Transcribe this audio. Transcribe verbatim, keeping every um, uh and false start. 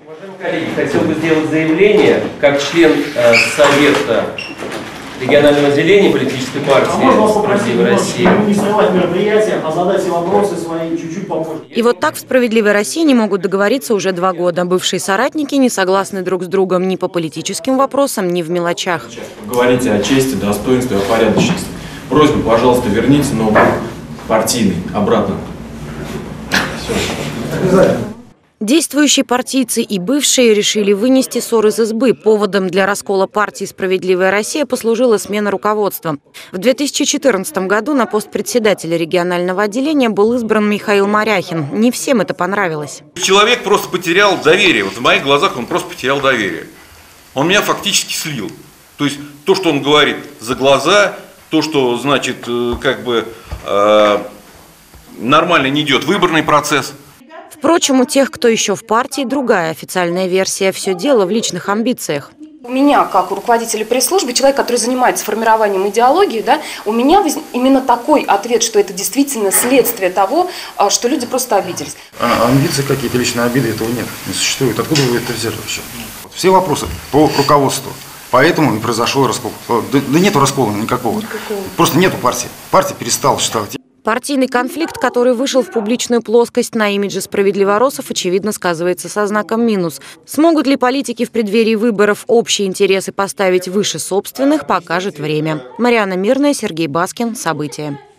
Уважаемые коллеги, хотел бы сделать заявление как член э, Совета регионального отделения политической партии «Справедливая Россия». Не срывать мероприятия, а задать все вопросы свои чуть-чуть попозже. И вот так в «Справедливой России» не могут договориться уже два года. Бывшие соратники не согласны друг с другом ни по политическим вопросам, ни в мелочах. Вы говорите о чести, достоинстве, о порядочности. Просьба, пожалуйста, верните ноутбук партийный обратно. Все. Действующие партийцы и бывшие решили вынести ссор из избы. Поводом для раскола партии «Справедливая Россия» послужила смена руководства. В две тысячи четырнадцатом году на пост председателя регионального отделения был избран Михаил Моряхин. Не всем это понравилось. Человек просто потерял доверие. Вот в моих глазах он просто потерял доверие. Он меня фактически слил. То есть то, что он говорит за глаза, то, что, значит, как бы э, нормально не идет выборный процесс. Впрочем, у тех, кто еще в партии, другая официальная версия. Все дело в личных амбициях. У меня, как у руководителя пресс-службы, человек, который занимается формированием идеологии, да, у меня именно такой ответ, что это действительно следствие того, что люди просто обиделись. А амбиции какие-то, личные обиды, этого нет, не существует. Откуда вы это взяли вообще? Все вопросы по руководству. Поэтому и произошел раскол. Да, да нету раскола никакого. никакого. Просто нету партии. Партия перестала существовать. Партийный конфликт, который вышел в публичную плоскость на имидже справедливоросов, очевидно сказывается со знаком минус. Смогут ли политики в преддверии выборов общие интересы поставить выше собственных, покажет время. Марьяна Мирная, Сергей Баскин. События.